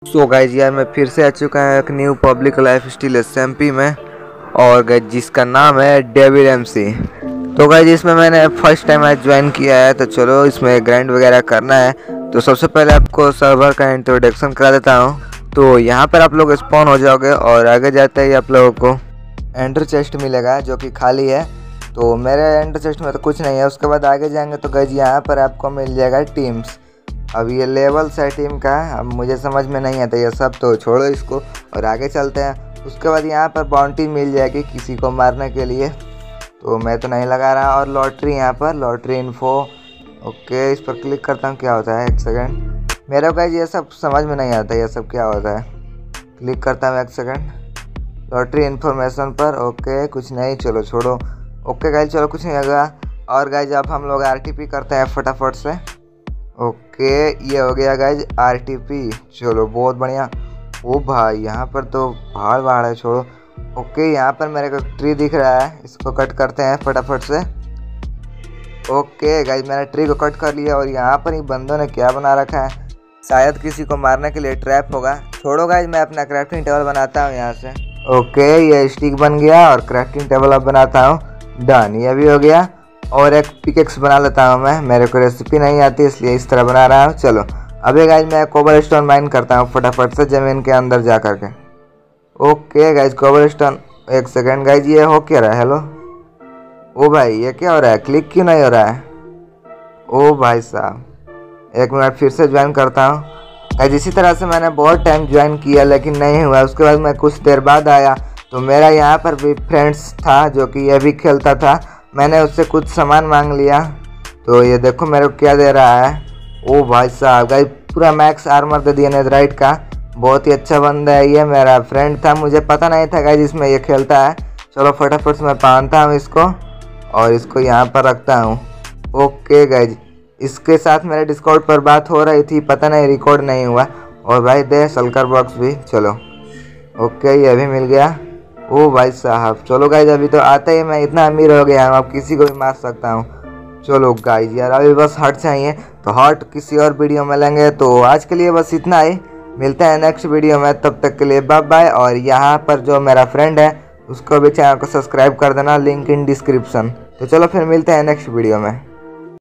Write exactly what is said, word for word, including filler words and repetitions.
So guys यार मैं फिर से आ चुका है एक new public life style SMP में, और गाइज जिसका नाम है डेविड एमसी। तो गाइज इसमें मैंने फर्स्ट टाइम आज ज्वाइन किया है, तो चलो इसमें ग्राइंड वगैरह करना है। तो सबसे पहले आपको सर्वर का इंट्रोडक्शन करा देता हूँ। तो यहाँ पर आप लोग स्पॉन हो जाओगे और आगे जाते ही आप लोगों को एंटर चेस्ट मिलेगा जो कि खाली है। तो मेरे एंटर चेस्ट में तो कुछ नहीं है। उसके बाद आगे जाएंगे तो गाइज यहाँ पर आपको मिल जाएगा टीम्स। अब ये लेवल्स है टीम का, अब मुझे समझ में नहीं आता ये सब, तो छोड़ो इसको और आगे चलते हैं। उसके बाद यहाँ पर बाउंटी मिल जाएगी किसी को मारने के लिए, तो मैं तो नहीं लगा रहा। और लॉटरी यहाँ पर लॉटरी इन्फो, ओके इस पर क्लिक करता हूँ। क्या होता है, एक सेकंड, मेरे को ये सब समझ में नहीं आता ये सब क्या होता है। क्लिक करता हूँ, एक सेकंड, लॉटरी इन्फॉर्मेशन पर। ओके कुछ नहीं, चलो छोड़ो। ओके गाइज चलो कुछ नहीं होगा। और गाइज अब हम लोग आर टी पी करते हैं फटाफट से। ओके ये हो गया गाइज आर टी पी, चलो बहुत बढ़िया। ओ भाई यहाँ पर तो पहाड़ पहाड़ है, छोड़ो। ओके यहाँ पर मेरे को ट्री दिख रहा है, इसको कट करते हैं फटाफट से। ओके गाइज मैंने ट्री को कट कर लिया। और यहाँ पर ही बंदों ने क्या बना रखा है, शायद किसी को मारने के लिए ट्रैप होगा। छोड़ो गाइज मैं अपना क्राफ्टिंग टेबल बनाता हूँ यहाँ से। ओके ये स्टिक बन गया और क्राफ्टिंग टेबल अब बनाता हूँ, डन ये भी हो गया। और एक पिकेक्स बना लेता हूँ मैं, मेरे को रेसिपी नहीं आती इसलिए इस तरह बना रहा हूँ। चलो अभी गाइज मैं कोबल स्टोन माइन करता हूँ फटाफट से ज़मीन के अंदर जा कर के। ओके गाइज कोबल स्टोन, एक सेकेंड गाइज ये हो क्या रहा है, हेलो ओ भाई ये क्या हो रहा है, क्लिक क्यों नहीं हो रहा है। ओ भाई साहब एक मिनट फिर से ज्वाइन करता हूँ गाइज। इसी तरह से मैंने बहुत टाइम ज्वाइन किया लेकिन नहीं हुआ। उसके बाद मैं कुछ देर बाद आया तो मेरा यहाँ पर भी फ्रेंड्स था जो कि ये भी खेलता था। मैंने उससे कुछ सामान मांग लिया, तो ये देखो मेरे को क्या दे रहा है। ओ भाई साहब गाइस पूरा मैक्स आर्मर दे दिया नेथराइट का, बहुत ही अच्छा बंदा है ये, मेरा फ्रेंड था, मुझे पता नहीं था गाइस इसमें ये खेलता है। चलो फटाफट से मैं पहनता हूँ इसको और इसको यहाँ पर रखता हूँ। ओके गाइज इसके साथ मेरे डिस्कॉर्ड पर बात हो रही थी, पता नहीं रिकॉर्ड नहीं हुआ। और भाई दे सल्कर बॉक्स भी, चलो ओके ये भी मिल गया। ओ भाई साहब चलो गाइज अभी तो आते ही मैं इतना अमीर हो गया हूँ, अब किसी को भी मार सकता हूँ। चलो गाइज यार अभी बस हट चाहिए, तो हट किसी और वीडियो में लेंगे। तो आज के लिए बस इतना ही, मिलते हैं नेक्स्ट वीडियो में, तब तक के लिए बाय बाय। और यहाँ पर जो मेरा फ्रेंड है उसको भी चैनल को सब्सक्राइब कर देना, लिंक इन डिस्क्रिप्शन। तो चलो फिर मिलते हैं नेक्स्ट वीडियो में।